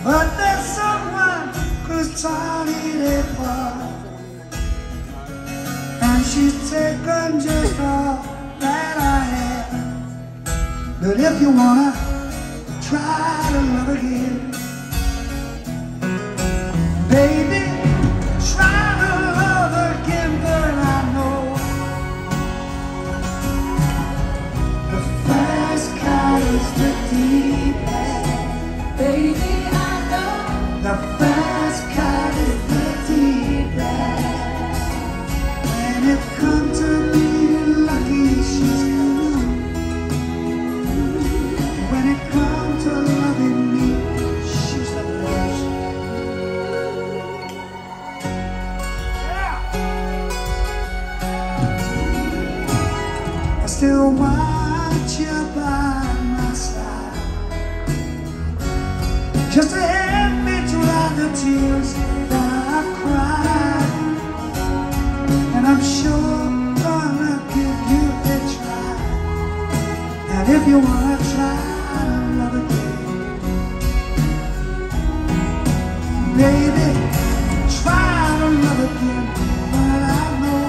but there's someone who's torn it apart, and she's taken just all that I have. But if you wanna try to love again, baby, try to love again. But I know the first cut is the deepest. Baby, I know the first cut is the deepest. When it comes to being lucky, she's good. When it comes to loving me, she's the best. I still want you by my side, just to help me dry the tears that I've cried. And I'm sure gonna give you a try. And if you wanna try to love again, baby, try to love again. But I know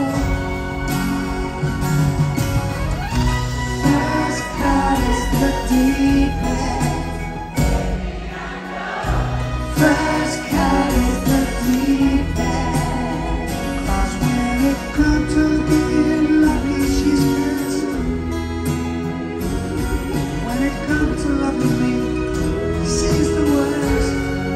first cut is the deepest. First cut is the deepest. 'Cause when it comes to being lucky, she's good. When it comes to loving me, she's the worst.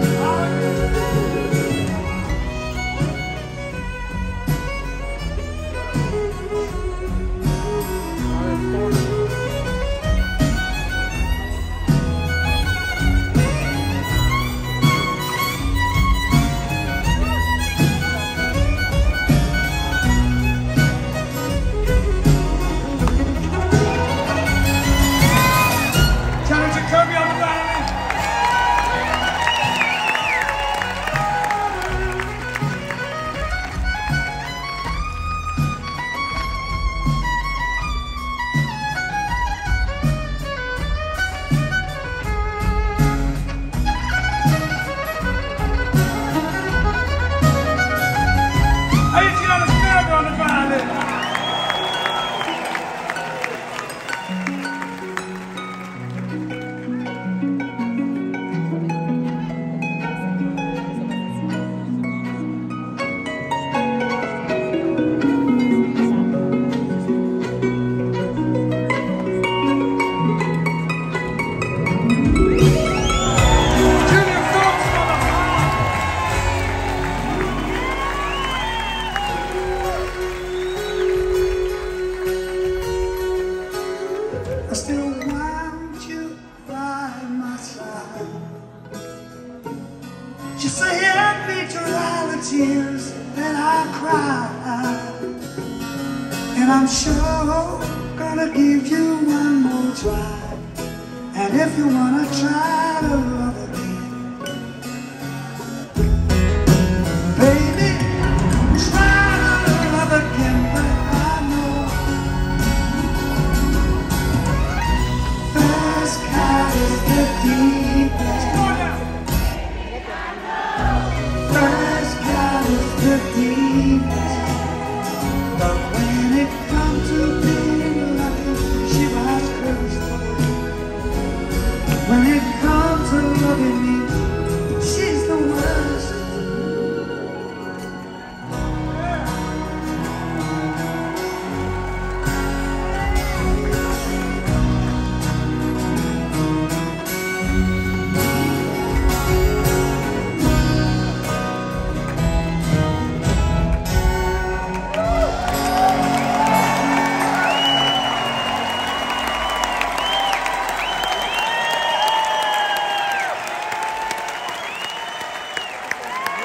I still want you by my side, just to help me dry the tears that I cried. And I'm sure gonna give you one more try. And if you wanna try to love again, baby, try to love again. But I know first cut is the deepest. First cut is the deepest. But when it comes to being lucky, she was cursed. When it comes to loving me, she's the worst.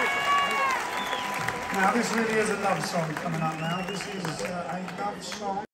Now this really is a love song coming up now. This is a love song.